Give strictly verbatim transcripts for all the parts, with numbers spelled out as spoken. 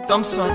Thompson.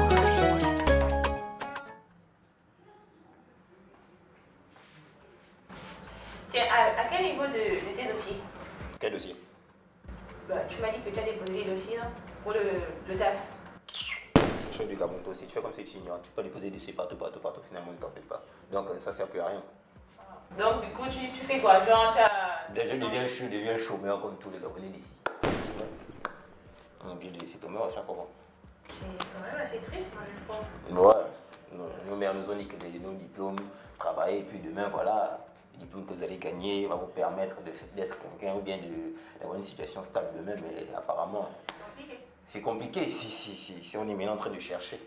Tiens, à, à quel niveau de, de tes dossiers? Quel dossier? Bah, tu m'as dit que tu as déposé les dossiers hein, pour le, le taf. Je suis du Gabon aussi. Tu fais comme si tu ignores. Tu peux déposer des dossiers partout, partout, partout. Finalement, ne t'en fais pas. Donc, ça ne sert plus à rien. Donc, du coup, tu, tu fais quoi? Genre, tu as... Déjà, je deviens, je deviens chômeur comme tous les Gabonais d'ici. On est obligé de laisser tomber, on va faire comment? C'est quand même assez triste, moi, je trouve. Ouais. Nos, nos mères nous ont dit que les, nos diplômes, travailler, et puis demain, voilà, les diplômes que vous allez gagner va vous permettre d'être quelqu'un ou bien d'avoir une situation stable demain, mais apparemment, c'est compliqué si, si, si, si on est maintenant en train de chercher.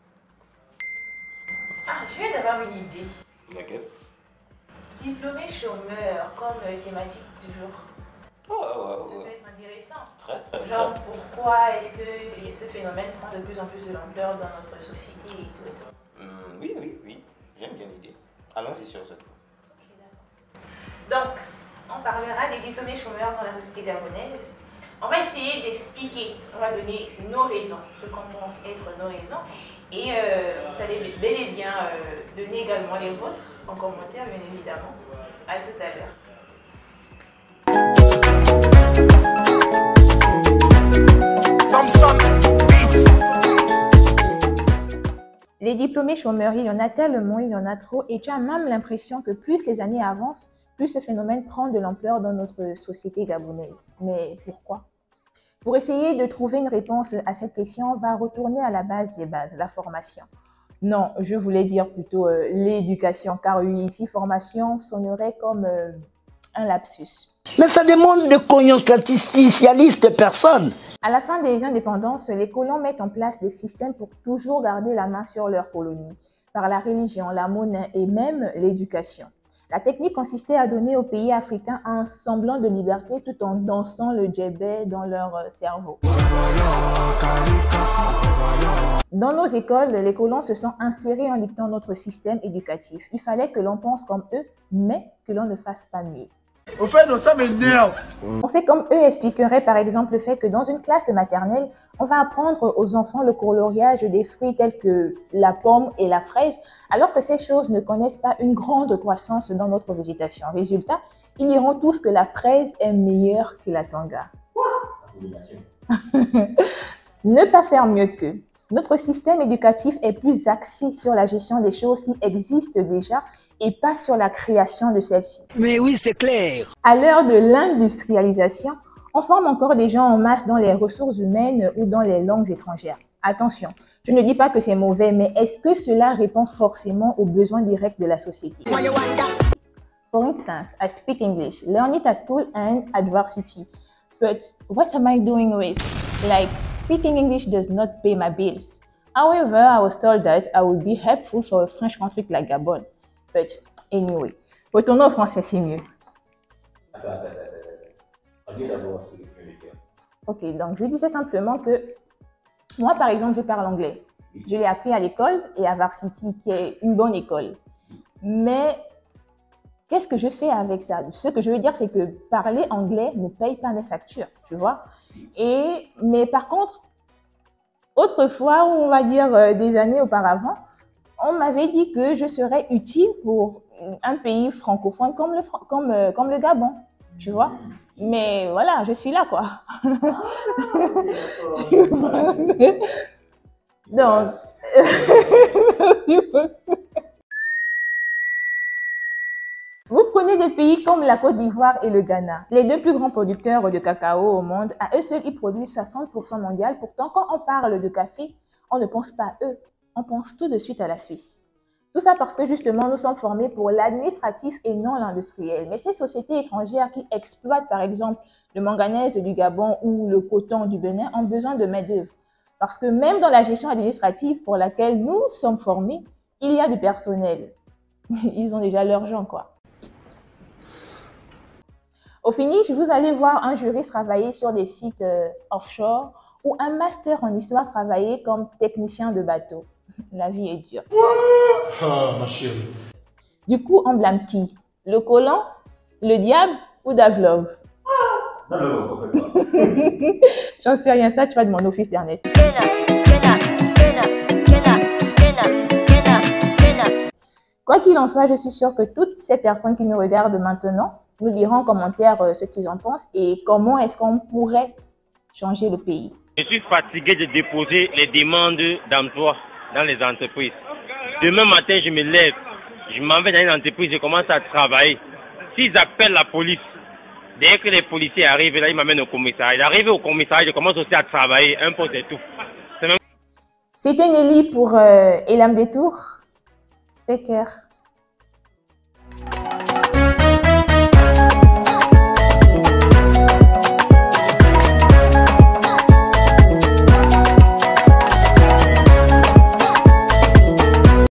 Ah, je viens d'avoir une idée. Laquelle? Diplômé chômeur comme euh, thématique du jour. Oh, ouais, Ça ouais, peut ouais. être intéressant. Très, très, Genre, très. pourquoi est-ce que ce phénomène prend de plus en plus de l'ampleur dans notre société et tout et tout? Hum, oui, oui, oui. J'aime bien l'idée. Allons-y sur ce. Ok, d'accord. Donc, on parlera des diplômés chômeurs dans la société gabonaise. On va essayer d'expliquer, on va donner nos raisons, ce qu'on pense être nos raisons. Et euh, vous allez bel et bien euh, donner également les vôtres en commentaire, bien évidemment. À tout à l'heure. Thompson Beats. Les diplômés chômeurs, il y en a tellement, il y en a trop, et tu as même l'impression que plus les années avancent, plus ce phénomène prend de l'ampleur dans notre société gabonaise. Mais pourquoi? Pour essayer de trouver une réponse à cette question, on va retourner à la base des bases, la formation. Non, je voulais dire plutôt euh, l'éducation, car oui, ici, formation sonnerait comme euh, un lapsus. Mais ça demande de cognon statisticaliste personne. À la fin des indépendances, les colons mettent en place des systèmes pour toujours garder la main sur leur colonie, par la religion, la monnaie et même l'éducation. La technique consistait à donner aux pays africains un semblant de liberté tout en dansant le djembé dans leur cerveau. Dans nos écoles, les colons se sont insérés en dictant notre système éducatif. Il fallait que l'on pense comme eux, mais que l'on ne fasse pas mieux. Au fait, non, ça m'énerve. On sait comme eux expliqueraient par exemple le fait que dans une classe de maternelle, on va apprendre aux enfants le coloriage des fruits tels que la pomme et la fraise, alors que ces choses ne connaissent pas une grande croissance dans notre végétation. Résultat, ils diront tous que la fraise est meilleure que la tanga. Ne pas faire mieux qu'eux. Notre système éducatif est plus axé sur la gestion des choses qui existent déjà et pas sur la création de celles-ci. Mais oui, c'est clair. À l'heure de l'industrialisation, on forme encore des gens en masse dans les ressources humaines ou dans les langues étrangères. Attention, je ne dis pas que c'est mauvais, mais est-ce que cela répond forcément aux besoins directs de la société? For instance, I speak English, learn it at school and at varsity. But what am I doing with? Like, speaking English does not pay my bills. However, I was told that I would be helpful for a French country like Gabon. But anyway, retournons au français, c'est mieux. Attends, attends, attends. On dit d'abord ce que tu veux dire. Ok, donc je disais simplement que moi, par exemple, je parle anglais. Je l'ai appris à l'école et à Varsity, qui est une bonne école. Mais qu'est-ce que je fais avec ça? Ce que je veux dire, c'est que parler anglais ne paye pas mes factures, tu vois. Et, mais par contre, autrefois, on va dire euh, des années auparavant, on m'avait dit que je serais utile pour un pays francophone comme le, comme, euh, comme le Gabon, tu vois. Mais voilà, je suis là, quoi. Donc, vous prenez des pays comme la Côte d'Ivoire et le Ghana, les deux plus grands producteurs de cacao au monde. À eux seuls, ils produisent soixante pour cent mondial. Pourtant, quand on parle de café, on ne pense pas à eux, on pense tout de suite à la Suisse. Tout ça parce que justement, nous sommes formés pour l'administratif et non l'industriel. Mais ces sociétés étrangères qui exploitent par exemple le manganèse du Gabon ou le coton du Bénin ont besoin de main-d'œuvre. Parce que même dans la gestion administrative pour laquelle nous sommes formés, il y a du personnel. Ils ont déjà leur gens, quoi. Au finish, vous allez voir un juriste travailler sur des sites euh, offshore ou un master en histoire travailler comme technicien de bateau. La vie est dure. Ah, ma chérie. Du coup, on blâme qui? Le colon, le diable ou Davlov? Non, non, non, pas. J'en sais rien, ça, tu vas demander au fils d'Ernest. Pena, pena, pena. Quoi qu'il en soit, je suis sûre que toutes ces personnes qui nous regardent maintenant nous diront en commentaire euh, ce qu'ils en pensent et comment est-ce qu'on pourrait changer le pays. Je suis fatigué de déposer les demandes d'emploi dans les entreprises. Demain matin, je me lève, je m'en vais dans une entreprise, je commence à travailler. S'ils appellent la police, dès que les policiers arrivent, là, ils m'amènent au commissariat. J'arrive au commissariat, je commence aussi à travailler, un poste et tout. C'était Nelly pour euh, Elam Détour. Take care.